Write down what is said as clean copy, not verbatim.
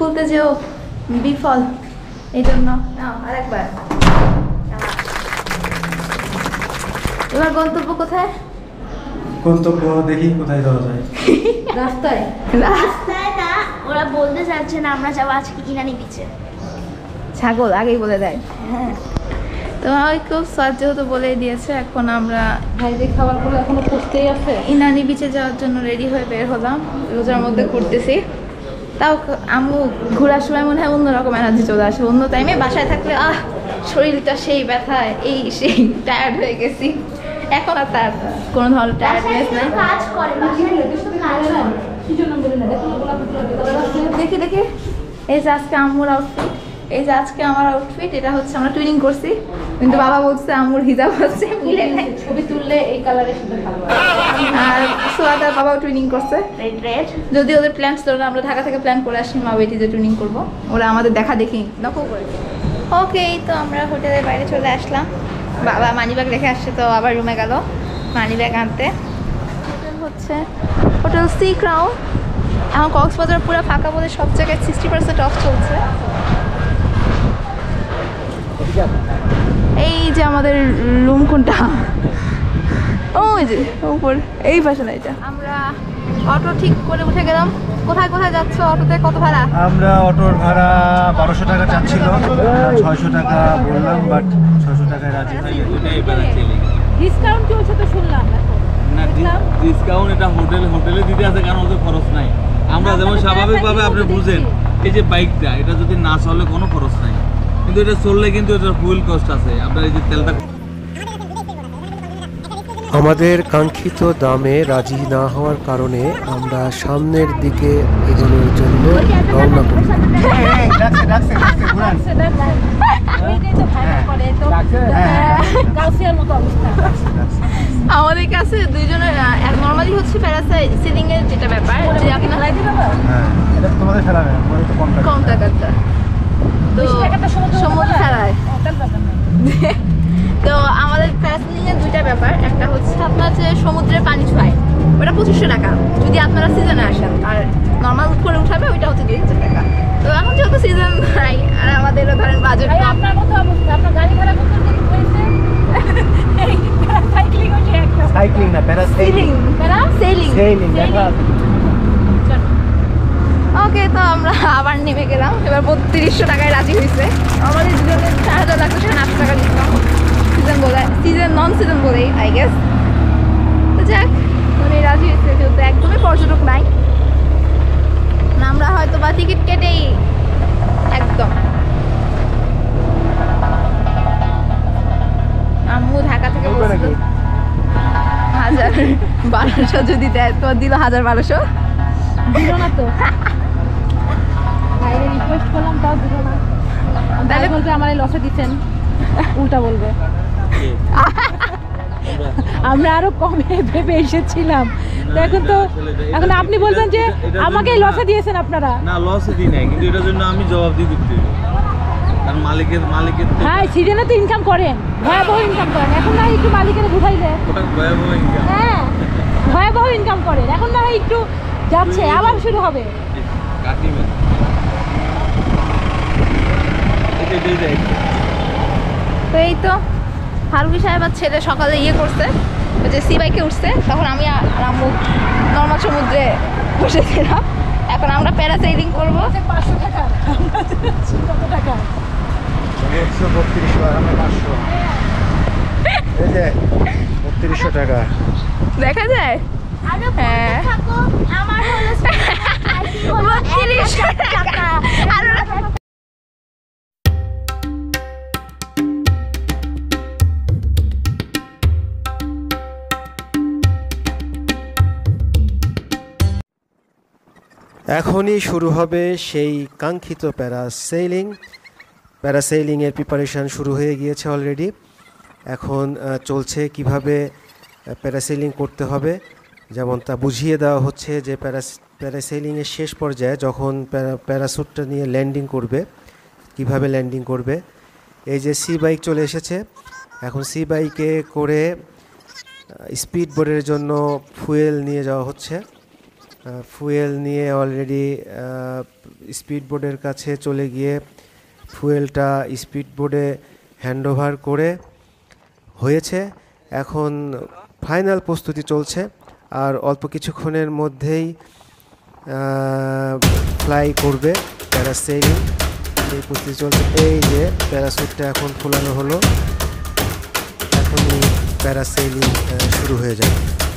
তুলতে যেও বিফল, এই জন্য আরেকবার। এবার গন্তব্য কোথায়? গন্তব্য দেখি কোথায় যাওয়া যায়। রাস্তায় রাস্তায় না, ওরা বলতে চাচ্ছে না আমরা যাবো আজকে ইনানি বিচে। ছাগল আগেই বলে দেয়। হ্যাঁ, তো ওই খুব স্বাদ যেহেতু বলেই দিয়েছে, এখন আমরা ভাইদের খাবারগুলো এখনো পড়তেই আছে। ইনানি বিচে যাওয়ার জন্য রেডি হয়ে বের হলাম। রোজার মধ্যে ঘুরতেছি, তাও আম্মু ঘোরার সময় মনে হয় অন্যরকম এনার্জি চলে আসে। অন্য টাইমে বাসায় থাকলে শরীরটা সেই ব্যথায় এই সেই টায়ার্ড হয়ে গেছি। এখন আর তার কোনো ধরনের টায়ার্ডনেস নেই। কাজ করে দেখি দেখি, এই যে আজকে আম্মুর আউটফিট, এই যে আজকে আমার আউটফিট, এটা হচ্ছে আমরা টুইনিং করছি, কিন্তু বাবা বলছে আম্মুর হিজাব হচ্ছে মিলে নাই, ছবি তুললে এই কালারের সাথে ভালো। আর সোয়াদার বাবাও টুইনিং করছে। রেড যদি ওদের প্ল্যান ছিল না, আমরা ঢাকা থেকে প্ল্যান করে আসি মা বেটিতে টুইনিং করবো, ওরা আমাদের দেখা দেখি নকল করে। ওকে, তো আমরা হোটেলের বাইরে চলে আসলাম। বাবা মানি ব্যাগ রেখে আসছে, তো আবার রুমে গেল মানি ব্যাগ আনতে। হোটেল হচ্ছে হোটেল সি ক্রাউন। এখন কক্সবাজার পুরো ফাঁকা বলে সব জায়গায় 60% অফ চলছে। এই যে আমাদের রুম কোনটা, ওই যে উপর এই পাশে না, এটা আমরা অটো ঠিক করে উঠে গেলাম। কোথায় কোথায় যাচ্ছ? অটোতে কত ভাড়া? আমরা অটোর ভাড়া 1200 টাকা চাচ্ছিল, 600 টাকা বললাম, বাট 600 টাকায় রাজি হয়ে ডিসকাউন্ট চলছে তো শুনলাম এখন। না, ডিসকাউন্ট এটা হোটেলে দিতে আছে, কারণ ওদের খরচ নাই। আমরা যেমন স্বাভাবিকভাবে আপনি বুঝেন, এই যে বাইকটা এটা যদি না চলে কোনো খরচ নাই, কিন্তু এটা চললে কিন্তু এটার ফুয়েল কস্ট আছে। আপনার এই যে তেলটা আমাদের কাঙ্ক্ষিত দামে রাজি না হওয়ার কারণে আমরা সামনের দিকে এগোনোর জন্য রওনা করি। আমাদের কাছে দুইজনের নর্মালি হচ্ছে প্যারাসাইলিং এর যেটা ব্যাপার, যে আপনারা তোমাদের ফেলা কম টাকাটা তো সমুদ্র ছাড়ায়। তো আমাদের প্যারাসেলিং এর দুইটা ব্যাপার, একটা হচ্ছে আপনার যে সমুদ্রের পানি ছোঁয়ায় ওটা 2500 টাকা যদি আপনারা সিজনে আসেন, আর নর্মাল করে উঠাবে ওইটা হচ্ছে 2000 টাকা। তো এখন যেহেতু সিজন নাই আর আমাদেরও ধরেন বাজেট, আপনার মতো অবস্থা, আপনার গাড়ি ভাড়া কত দিন হয়েছে? এই সাইক্লিং হচ্ছে একটা সাইক্লিং না, প্যারাসেলিং। সেলিং দেখা। ওকে, তো আমরা আবার নেমে গেলাম। এবার 3200 টাকায় রাজি হয়েছে। আমাদের দুজনের 4000 লাগতো, 800 টাকা ডিসকাউন্ট সিজন বলে, সিজন নন সিজন বলেই আই গেস। তো যাক, উনি রাজি হয়েছে, যেহেতু একদমই পর্যটক নাই, আমরা হয়তো বা টিকিট কেটেই একদম। আম্মু ঢাকা থেকে বলছিল 1200 যদি দেয়, তো দিল 1200। দিল না তো, বাইরে রিকোয়েস্ট করলাম তাও দিল না। তাহলে বলবে আমার লসে দিচ্ছেন, উল্টা বলবে। আমরা আরো কমে ভেবে এসেছিলাম, তো এখন আপনি বলছেন যে আমাকে লসে দিয়েছেন আপনারা। না, লসে দিই নাই, কিন্তু এটার জন্য আমি জবাব দিয়ে দিতে হবে, কারণ মালিকের হ্যাঁ, সিজনে তো ইনকাম করেন, ভয়াবহ ইনকাম করেন। এখন না একটু মালিকের বুঝাইলে, ওটা ভয়াবহ ইনকাম। হ্যাঁ ভয়াবহ ইনকাম করেন, এখন না একটু যাচ্ছে, আবার শুরু হবে। কাকিমা তো এই তো ফারুকি সাহেব আর ছেলে সকালে করছে, ওই যে সি বাইকে উঠছে, তখন আমি আর আম্মু নর্মাল সমুদ্রে বসেছিলাম। এখন আমরা প্যারাসেলিং করবো। 500 টাকা, কত টাকা? 3200 আর আমরা 500। এই যে 3200 টাকা দেখা যায়। হ্যাঁ, আমার হলো 3200 টাকা। এখনই শুরু হবে সেই কাঙ্ক্ষিত প্যারাসেলিংয়ের প্রিপারেশান শুরু হয়ে গিয়েছে অলরেডি। এখন চলছে কিভাবে প্যারাসেলিং করতে হবে, যেমন তা বুঝিয়ে দেওয়া হচ্ছে যে প্যারাসেলিংয়ের শেষ পর্যায়ে যখন প্যারাসুটটা নিয়ে ল্যান্ডিং করবে, কিভাবে ল্যান্ডিং করবে। এই যে সি বাইক চলে এসেছে, এখন সি বাইকে করে স্পিড বোর্ডের জন্য ফুয়েল নিয়ে যাওয়া হচ্ছে। ফুয়েল নিয়ে অলরেডি স্পিড বোর্ডের কাছে চলে গিয়ে ফুয়েলটা স্পিড বোর্ডে হ্যান্ডওভার করে হয়েছে। এখন ফাইনাল প্রস্তুতি চলছে, আর অল্প কিছুক্ষণের মধ্যেই ফ্লাই করবে প্যারাসেইলিং। এই প্রস্তুতি চলছে। এই যে প্যারাসুটটা এখন খোলানো হলো, এখনই প্যারাসেইলিং শুরু হয়ে যাবে।